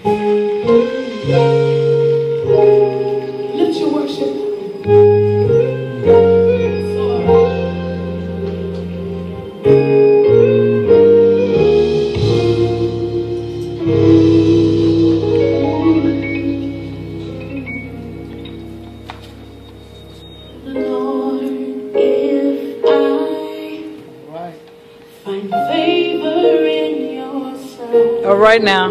Lift your worship. Lord, if I find favor in your sight. All right now.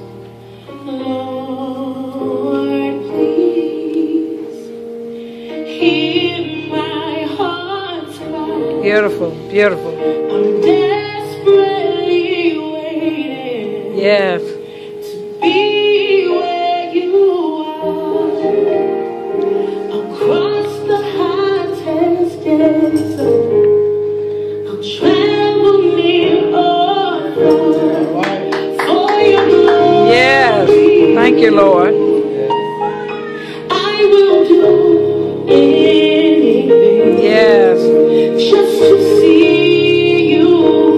Lord, please hear my heart's cry. Beautiful, beautiful. I'm desperately waiting. Yes. To be where you are. Across the hottest desert, I'll travel near or far for your glory. Yes. Thank you, Lord. I will do anything. Yes. Just to see you,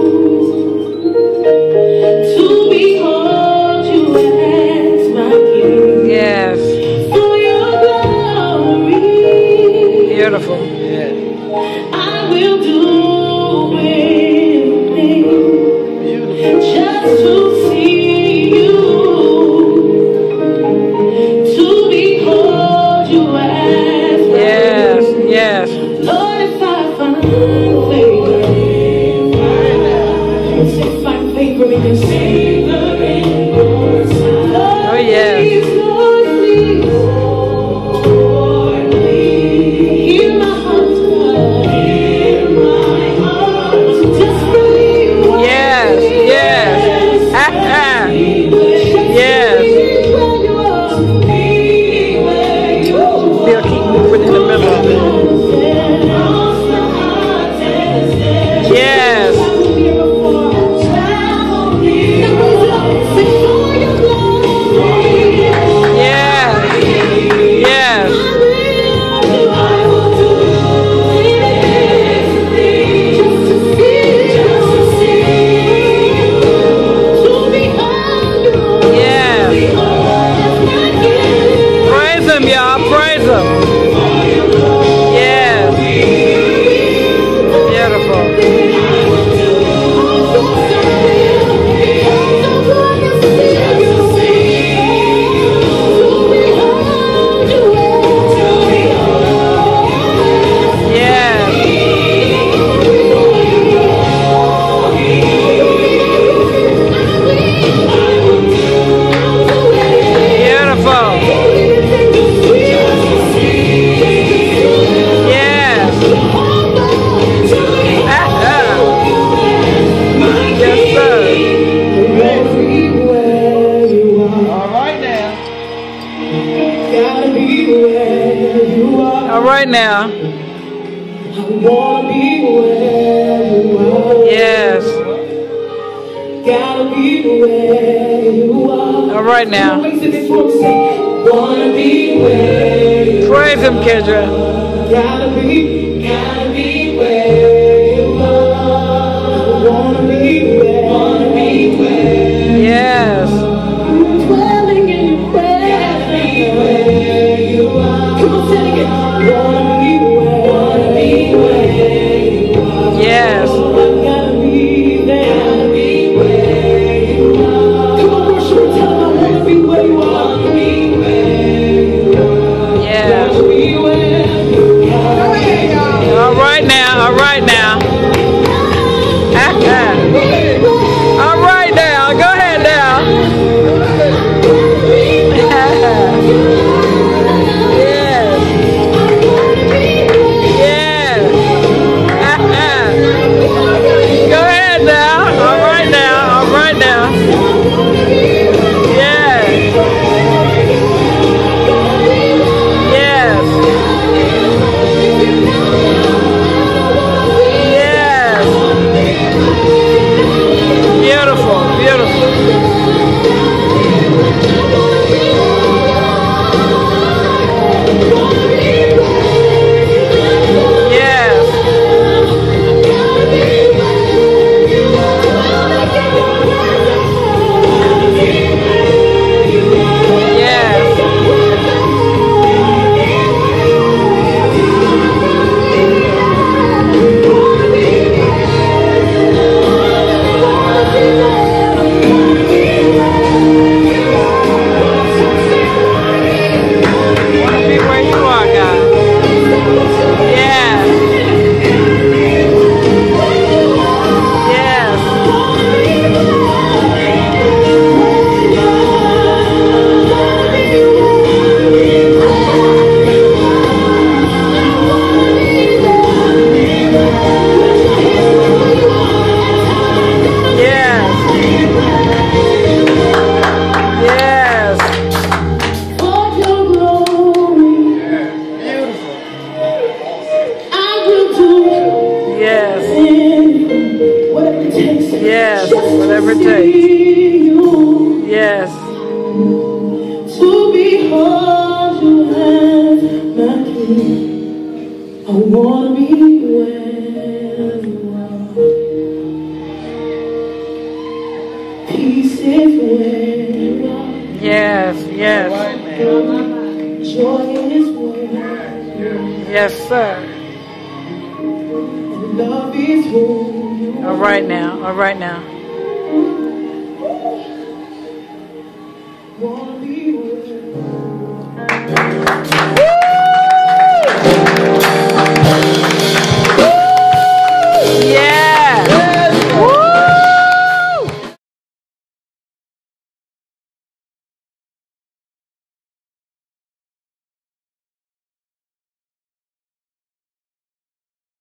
to behold you as my King. Yes. For your glory, Beautiful. I will do anything. Just to see you, to behold you as my Yes. King. Yes. Lord, if I find favor, if I find favor in your sight, Oh, yes. Lord, please, hear my heart's cry. I'm desperately Yes. Yes. Ha, ha. Yes. Still keep moving in the middle of it. Yes. Yes. Yes. Yes. Praise him, y'all. Praise him. Yes. Beautiful. All right now. I wanna be where you are. Yes. Gotta be where you are. All right now. Wanna be where you Praise him, Kendra. gotta be where you are. Wanna be where Yes. dwelling in your presence. Where you are. Come on, say it again. Wanna be where you are. Yes. I gotta be there. Gotta be where you are. Come on, worship and tell them I wanna be where you are. Wanna be where you are. Yes. Gotta be where you are. All right now. All right now. All right now. Go ahead now. Yes. Yes. Go ahead now. All right now. All right now. Yes. Yes. Yes. Beautiful. Beautiful. is where you are. Yes, yes. Joy is where. Yes, sir. And love is who you are. All right now. All right now. Wanna be with. Woo!